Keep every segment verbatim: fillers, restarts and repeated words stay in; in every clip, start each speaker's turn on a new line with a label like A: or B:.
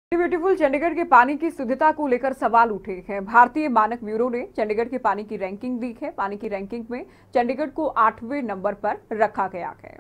A: Beautiful Chandigarh के पानी की शुद्धता को लेकर सवाल उठे हैं। भारतीय मानक ब्यूरो ने चंडीगढ़ के पानी की रैंकिंग दी है। पानी की रैंकिंग में चंडीगढ़ को आठवें नंबर पर रखा गया है।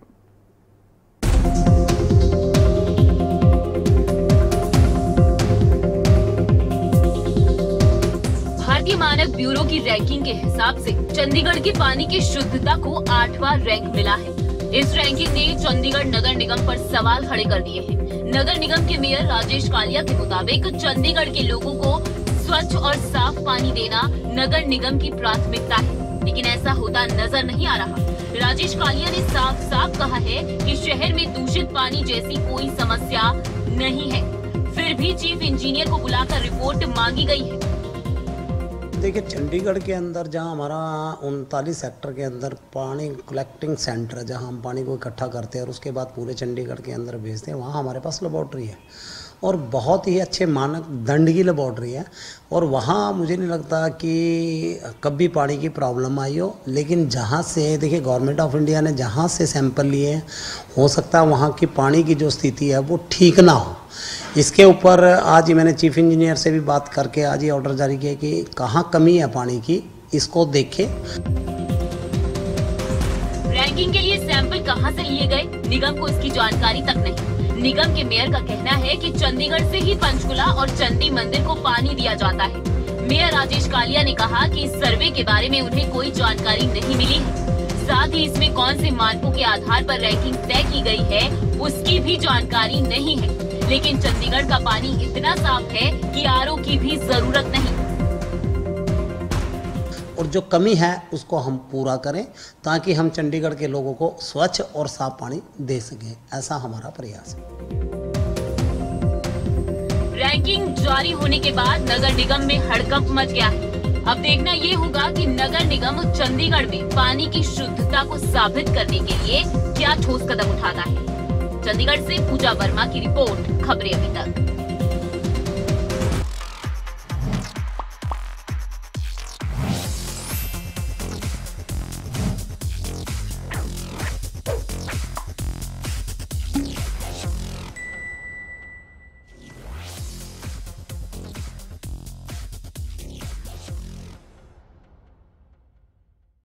B: भारतीय मानक ब्यूरो की रैंकिंग के हिसाब से चंडीगढ़ की पानी की शुद्धता को आठवां रैंक मिला है। इस रैंकिंग ने चंडीगढ़ नगर निगम पर सवाल खड़े कर दिए हैं। नगर निगम के मेयर राजेश कालिया के मुताबिक चंडीगढ़ के लोगों को स्वच्छ और साफ पानी देना नगर निगम की प्राथमिकता है, लेकिन ऐसा होता नजर नहीं आ रहा। राजेश कालिया ने साफ साफ कहा है कि शहर में दूषित पानी जैसी कोई समस्या नहीं है, फिर भी चीफ इंजीनियर को बुलाकर रिपोर्ट मांगी गई है।
C: देखिए, चंडीगढ़ के अंदर जहां हमारा उनतालीस सेक्टर के अंदर पानी कलेक्टिंग सेंटर है, जहां हम पानी को इकट्ठा करते हैं और उसके बाद पूरे चंडीगढ़ के अंदर भेजते हैं, वहां हमारे पास लेबॉर्ट्री है और बहुत ही अच्छे मानक दंड की लेबॉर्ट्री है। और वहाँ मुझे नहीं लगता कि कभी पानी की प्रॉब्लम आई हो। लेकिन जहाँ से देखिए, गवर्नमेंट ऑफ इंडिया ने जहाँ से सैंपल लिए हैं, हो सकता है वहाँ की पानी की जो स्थिति है वो ठीक ना हो। इसके ऊपर आज ही मैंने चीफ इंजीनियर से भी बात करके आज ही ऑर्डर जारी किया कि कहाँ कमी है पानी की, इसको देखें।
B: रैंकिंग के लिए सैंपल कहां से लिए गए, निगम को इसकी जानकारी तक नहीं। निगम के मेयर का कहना है कि चंडीगढ़ से ही पंचकुला और चंडी मंदिर को पानी दिया जाता है। मेयर राजेश कालिया ने कहा कि इस सर्वे के बारे में उन्हें कोई जानकारी नहीं मिली है। साथ ही इसमें कौन से मानकों के आधार पर रैंकिंग तय की गई है, उसकी भी जानकारी नहीं है। लेकिन चंडीगढ़ का पानी इतना साफ है कि आरओ की भी जरूरत नहीं।
C: और जो कमी है उसको हम पूरा करें ताकि हम चंडीगढ़ के लोगों को स्वच्छ और साफ पानी दे सकें, ऐसा हमारा प्रयास है।
B: रैंकिंग जारी होने के बाद नगर निगम में हड़कंप मच गया है। अब देखना ये होगा कि नगर निगम चंडीगढ़ में पानी की शुद्धता को साबित करने के लिए क्या ठोस कदम उठाता है। चंडीगढ़ से पूजा वर्मा की रिपोर्ट, खबरें अभी तक।